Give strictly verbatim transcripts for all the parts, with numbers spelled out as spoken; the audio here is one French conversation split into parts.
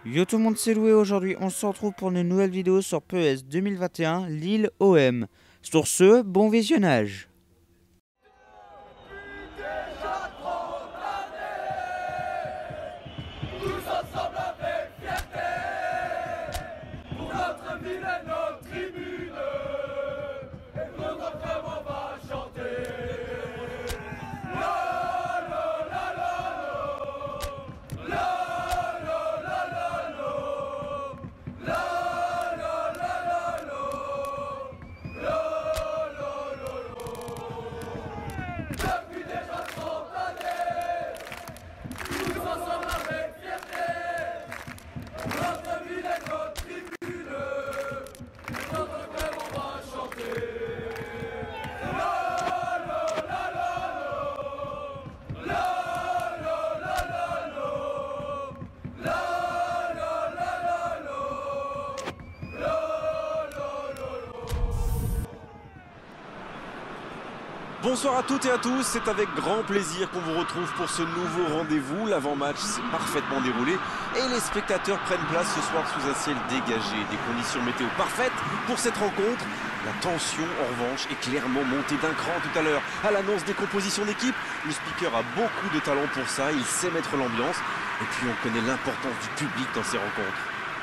Yo tout le monde, c'est Loué. Aujourd'hui on se retrouve pour une nouvelle vidéo sur P E S deux mille vingt et un Lille O M. Sur ce, bon visionnage. Bonsoir à toutes et à tous, c'est avec grand plaisir qu'on vous retrouve pour ce nouveau rendez-vous. L'avant-match s'est parfaitement déroulé et les spectateurs prennent place ce soir sous un ciel dégagé. Des conditions météo parfaites pour cette rencontre. La tension, en revanche, est clairement montée d'un cran tout à l'heure. À l'annonce des compositions d'équipe, le speaker a beaucoup de talent pour ça, il sait mettre l'ambiance. Et puis on connaît l'importance du public dans ces rencontres.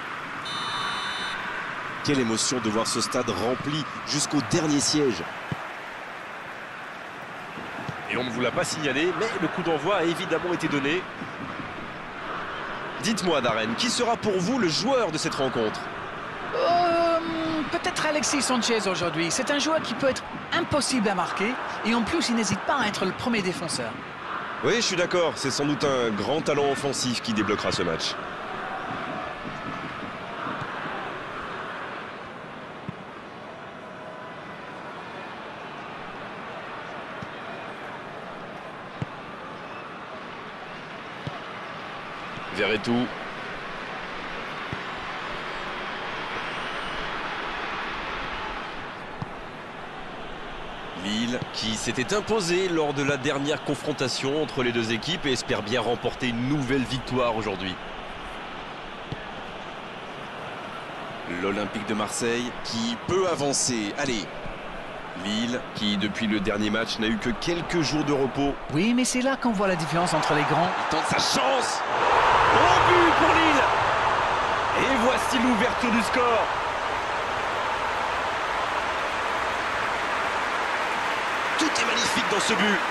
Quelle émotion de voir ce stade rempli jusqu'au dernier siège. Et on ne vous l'a pas signalé, mais le coup d'envoi a évidemment été donné. Dites-moi, Darren, qui sera pour vous le joueur de cette rencontre? euh, Peut-être Alexis Sanchez aujourd'hui. C'est un joueur qui peut être impossible à marquer. Et en plus, il n'hésite pas à être le premier défenseur. Oui, je suis d'accord. C'est sans doute un grand talent offensif qui débloquera ce match. Verretou. Lille qui s'était imposé lors de la dernière confrontation entre les deux équipes et espère bien remporter une nouvelle victoire aujourd'hui. L'Olympique de Marseille qui peut avancer. Allez, Lille qui depuis le dernier match n'a eu que quelques jours de repos. Oui, mais c'est là qu'on voit la différence entre les grands. Il tente sa chance. Gros but pour Lille. Et voici l'ouverture du score. Tout est magnifique dans ce but.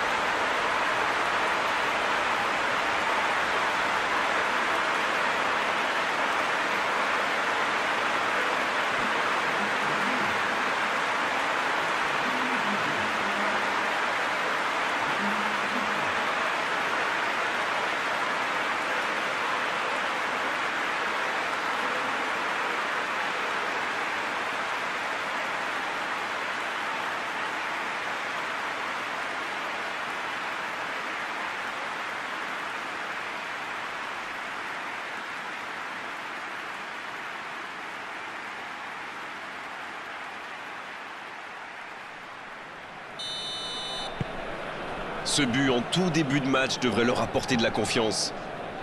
Ce but en tout début de match devrait leur apporter de la confiance.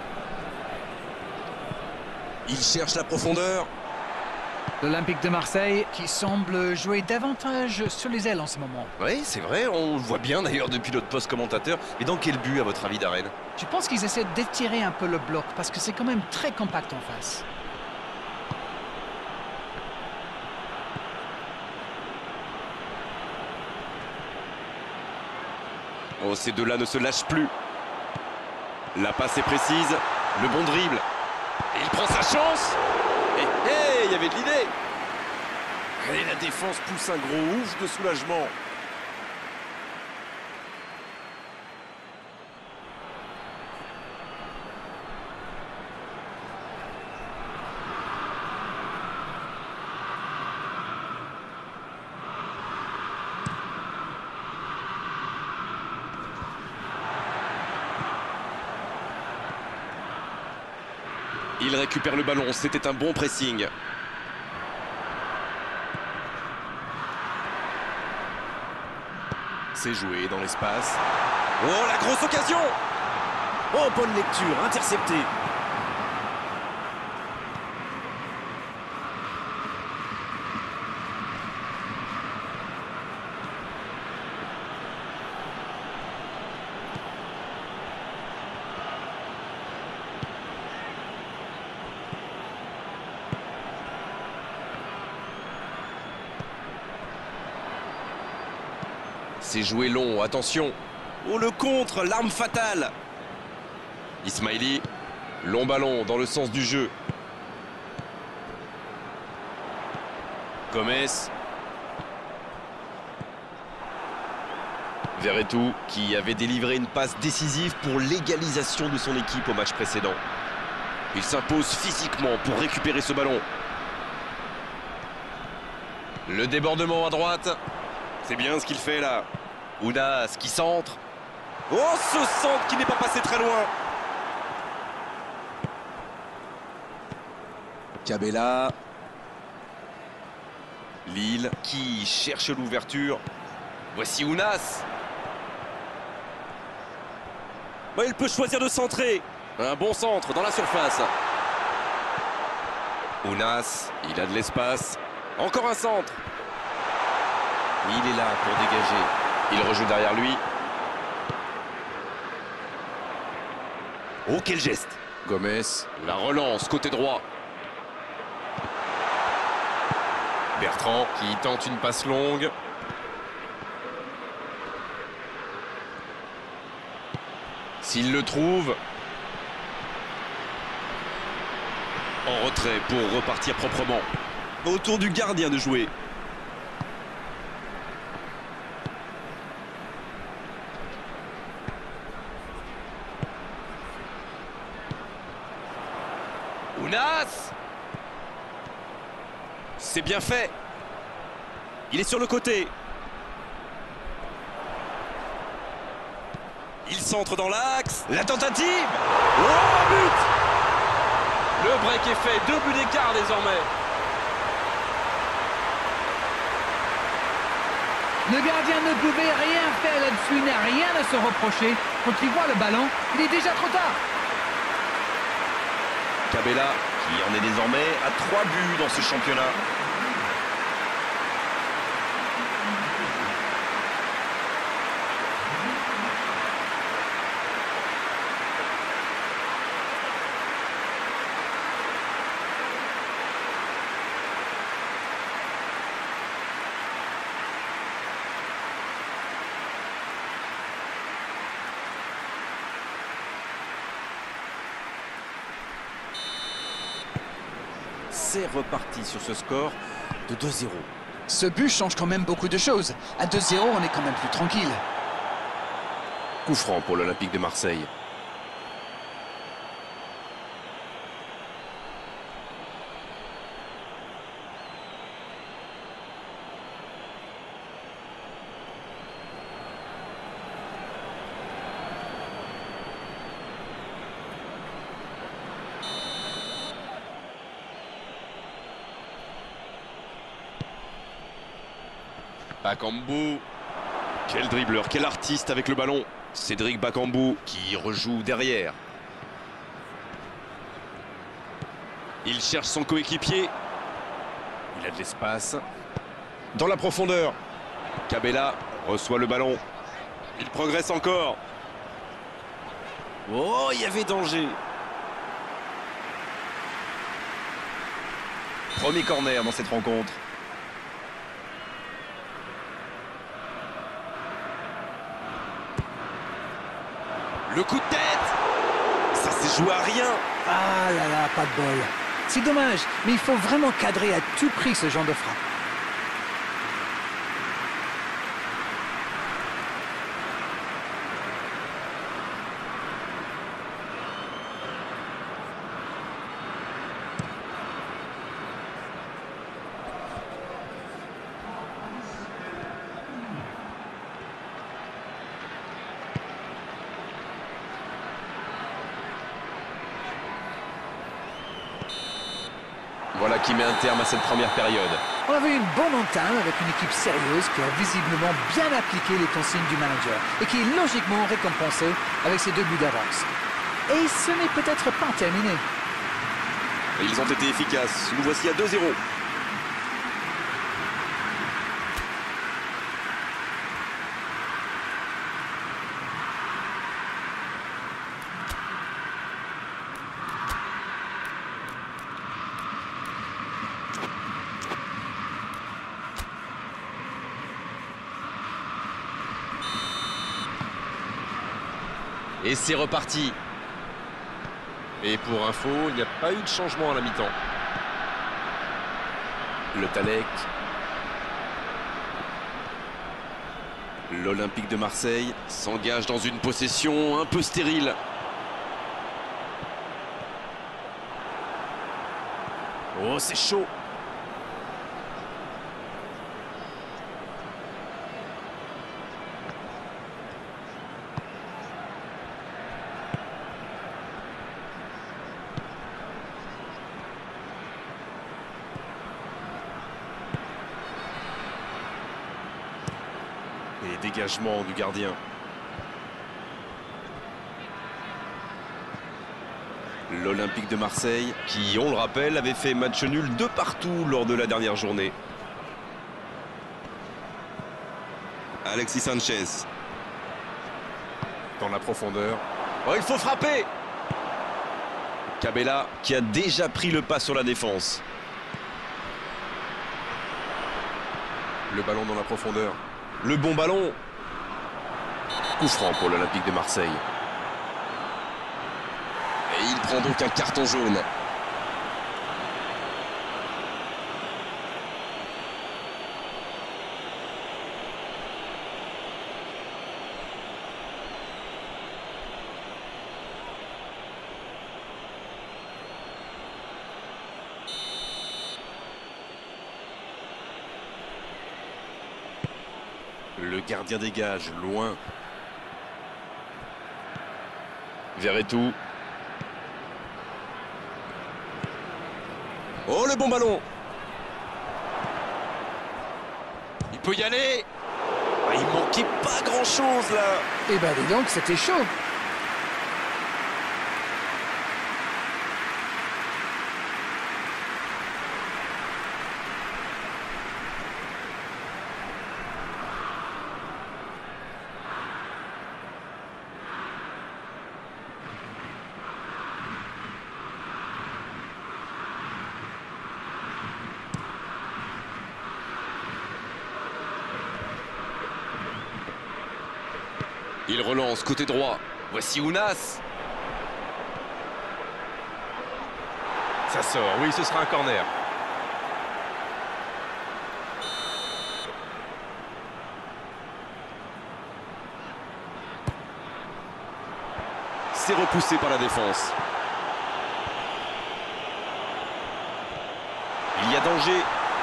Il cherche la profondeur. L'Olympique de Marseille qui semble jouer davantage sur les ailes en ce moment. Oui, c'est vrai, on le voit bien d'ailleurs depuis notre poste commentateur. Mais dans quel but à votre avis, Darren? Je pense qu'ils essaient d'étirer un peu le bloc parce que c'est quand même très compact en face. Oh, ces deux-là ne se lâchent plus. La passe est précise. Le bon dribble. Et il prend sa chance. Et hey, il y avait de l'idée. Et la défense pousse un gros ouf de soulagement. Il récupère le ballon, c'était un bon pressing. C'est joué dans l'espace. Oh, la grosse occasion! Oh, bonne lecture, intercepté. C'est joué long, attention. Oh, le contre, l'arme fatale. Ismaili, long ballon dans le sens du jeu. Gomez. Verretou qui avait délivré une passe décisive pour l'égalisation de son équipe au match précédent. Il s'impose physiquement pour récupérer ce ballon. Le débordement à droite. C'est bien ce qu'il fait là. Ounas qui centre. Oh, ce centre qui n'est pas passé très loin. Cabella. Lille qui cherche l'ouverture. Voici Ounas. Oh, il peut choisir de centrer. Un bon centre dans la surface. Ounas, il a de l'espace. Encore un centre. Il est là pour dégager. Il rejoue derrière lui. Oh, quel geste. Gomez, la relance côté droit. Bertrand qui tente une passe longue. S'il le trouve. En retrait pour repartir proprement. Autour du gardien de jouer. Ounas. C'est bien fait. Il est sur le côté. Il centre dans l'axe. La tentative. Oh, but. Le break est fait. Deux buts d'écart désormais. Le gardien ne pouvait rien faire là-dessus, il n'a rien à se reprocher. Quand il voit le ballon, il est déjà trop tard. Cabella qui en est désormais à trois buts dans ce championnat. C'est reparti sur ce score de deux zéro. Ce but change quand même beaucoup de choses. À deux zéro, on est quand même plus tranquille. Coup franc pour l'Olympique de Marseille. Bakambu. Quel dribbleur, quel artiste avec le ballon. Cédric Bakambu qui rejoue derrière. Il cherche son coéquipier. Il a de l'espace. Dans la profondeur. Cabella reçoit le ballon. Il progresse encore. Oh, il y avait danger. Premier corner dans cette rencontre. Le coup de tête. Ça s'est joué à rien. Ah là là, pas de bol. C'est dommage, mais il faut vraiment cadrer à tout prix ce genre de frappe. Voilà qui met un terme à cette première période. On avait une bonne entame avec une équipe sérieuse qui a visiblement bien appliqué les consignes du manager et qui est logiquement récompensée avec ses deux buts d'avance. Et ce n'est peut-être pas terminé. Ils ont été efficaces. Nous voici à deux zéro. Et c'est reparti. Et pour info, il n'y a pas eu de changement à la mi-temps. Le Talek. L'Olympique de Marseille s'engage dans une possession un peu stérile. Oh, c'est chaud. Et dégagement du gardien. L'Olympique de Marseille, qui, on le rappelle, avait fait match nul de partout lors de la dernière journée. Alexis Sanchez. Dans la profondeur. Oh, il faut frapper! Cabella, qui a déjà pris le pas sur la défense. Le ballon dans la profondeur. Le bon ballon. Coup franc pour l'Olympique de Marseille. Et il prend donc un carton jaune. Le gardien dégage, loin. Verretou. Oh, le bon ballon. Il peut y aller. Ah, il manquait pas grand-chose, là. Eh ben, dis donc, c'était chaud. Il relance côté droit. Voici Ounas. Ça sort, oui, ce sera un corner. C'est repoussé par la défense. Il y a danger.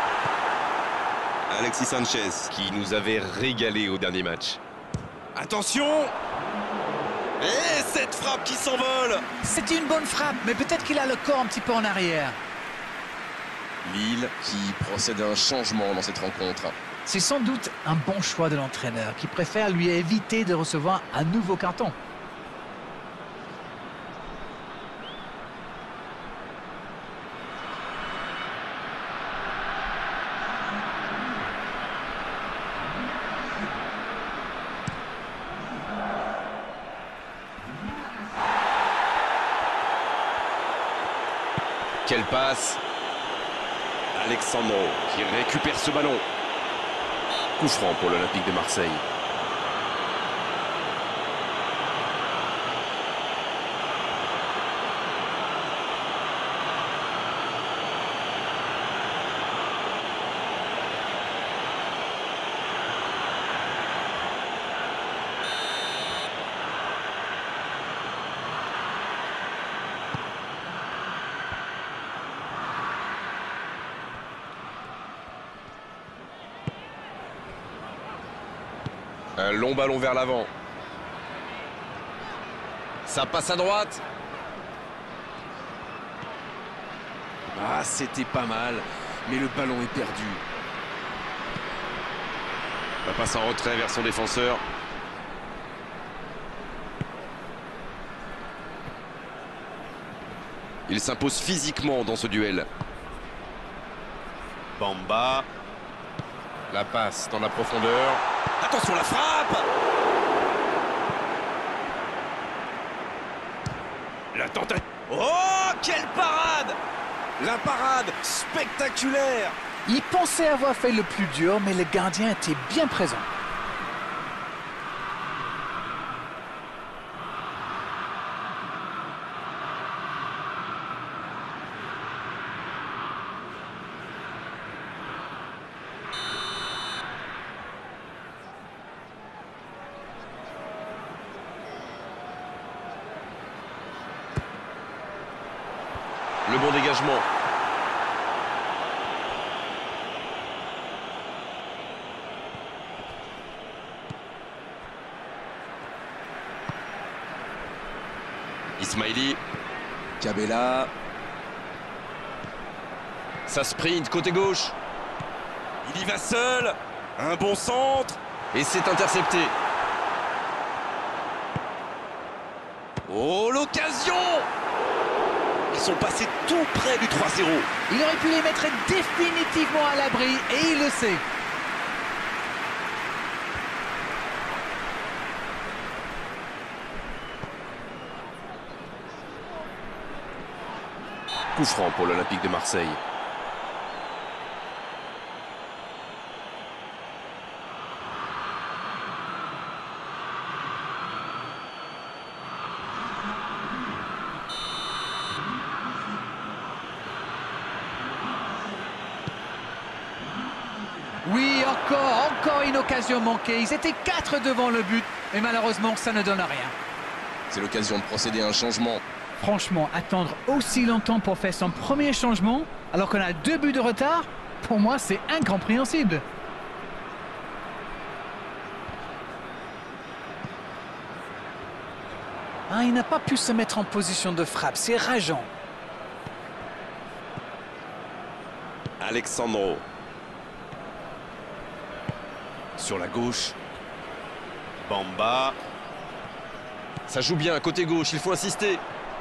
Alexis Sanchez, qui nous avait régalé au dernier match. Attention! Et cette frappe qui s'envole! C'était une bonne frappe, mais peut-être qu'il a le corps un petit peu en arrière. Lille qui procède à un changement dans cette rencontre. C'est sans doute un bon choix de l'entraîneur qui préfère lui éviter de recevoir un nouveau carton. Quelle passe! Alexandro qui récupère ce ballon. Coup franc pour l'Olympique de Marseille. Un long ballon vers l'avant. Ça passe à droite. Ah, c'était pas mal, mais le ballon est perdu. La passe en retrait vers son défenseur. Il s'impose physiquement dans ce duel. Bamba. La passe dans la profondeur. Attention, la frappe! La tentative. Oh, quelle parade! La parade spectaculaire! Il pensait avoir fait le plus dur, mais le gardien était bien présent. Le bon dégagement. Ismaili. Cabella. Ça sprint côté gauche. Il y va seul. Un bon centre. Et c'est intercepté. Oh, l'occasion! Ils sont passés tout près du trois zéro. Il aurait pu les mettre définitivement à l'abri et il le sait. Coup franc pour l'Olympique de Marseille. Oui, encore, encore une occasion manquée. Ils étaient quatre devant le but, mais malheureusement, ça ne donne rien. C'est l'occasion de procéder à un changement. Franchement, attendre aussi longtemps pour faire son premier changement, alors qu'on a deux buts de retard, pour moi, c'est incompréhensible. Ah, il n'a pas pu se mettre en position de frappe, c'est rageant. Alexandro. Sur la gauche. Bamba. Ça joue bien, côté gauche, il faut insister.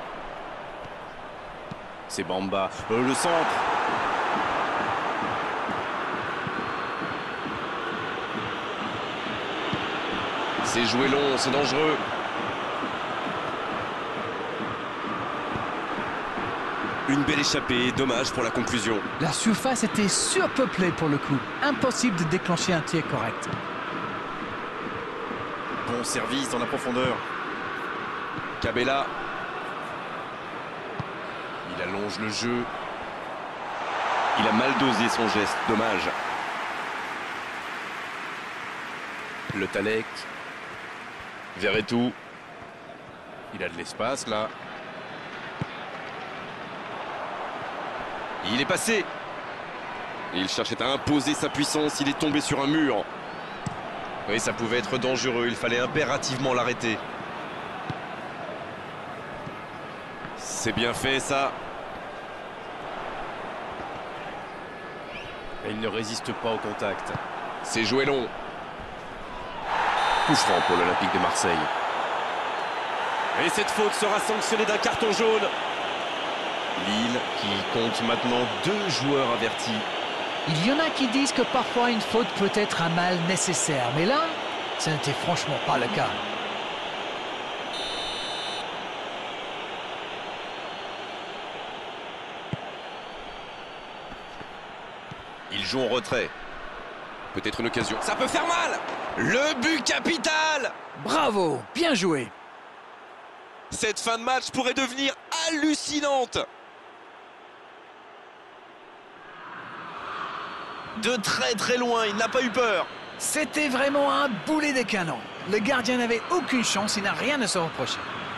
C'est Bamba. Euh, le centre. C'est joué long, c'est dangereux. Une belle échappée, dommage pour la conclusion. La surface était surpeuplée pour le coup. Impossible de déclencher un tir correct. Bon service dans la profondeur. Cabella. Il allonge le jeu. Il a mal dosé son geste, dommage. Le Talek. Verretou. Il a de l'espace là. Il est passé. Il cherchait à imposer sa puissance, il est tombé sur un mur. Oui, ça pouvait être dangereux, il fallait impérativement l'arrêter. C'est bien fait ça. Et il ne résiste pas au contact. C'est joué long. Coup franc pour l'Olympique de Marseille. Et cette faute sera sanctionnée d'un carton jaune. Lille qui compte maintenant deux joueurs avertis. Il y en a qui disent que parfois une faute peut être un mal nécessaire, mais là, ce n'était franchement pas le cas. Ils jouent en retrait. Peut-être une occasion. Ça peut faire mal. Le but capital. Bravo, bien joué. Cette fin de match pourrait devenir hallucinante. De très très loin, il n'a pas eu peur. C'était vraiment un boulet de canon. Le gardien n'avait aucune chance, il n'a rien à se reprocher.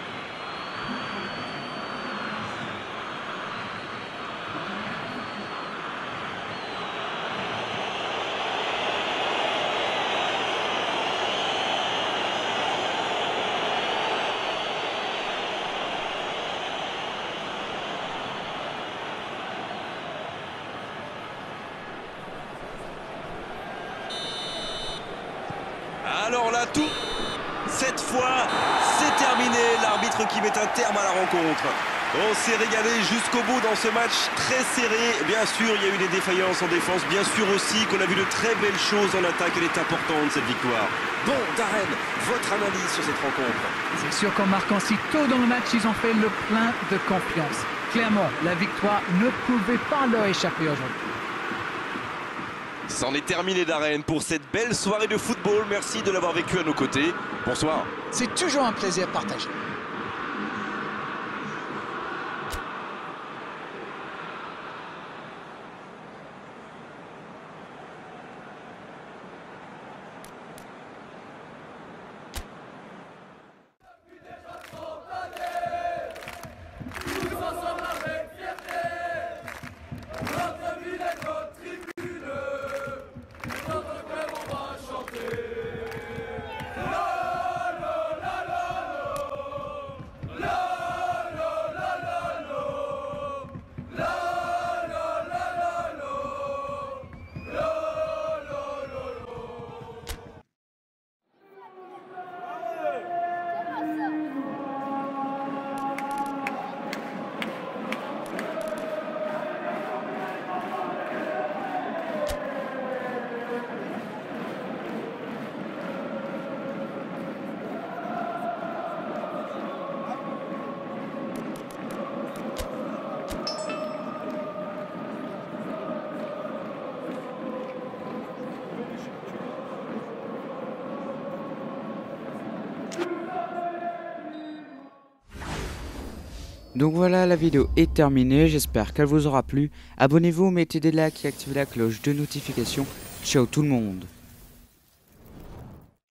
Alors là, tout, cette fois, c'est terminé. L'arbitre qui met un terme à la rencontre. On s'est régalé jusqu'au bout dans ce match très serré. Bien sûr, il y a eu des défaillances en défense. Bien sûr aussi qu'on a vu de très belles choses en attaque. Elle est importante, cette victoire. Bon, Darren, votre analyse sur cette rencontre? C'est sûr qu'en marquant si tôt dans le match, ils ont fait le plein de confiance. Clairement, la victoire ne pouvait pas leur échapper aujourd'hui. C'en est terminé, Darren, pour cette belle soirée de football. Merci de l'avoir vécu à nos côtés. Bonsoir. C'est toujours un plaisir partagé. Tous ensemble avec fierté. Donc voilà, la vidéo est terminée, j'espère qu'elle vous aura plu. Abonnez-vous, mettez des likes et activez la cloche de notification. Ciao tout le monde.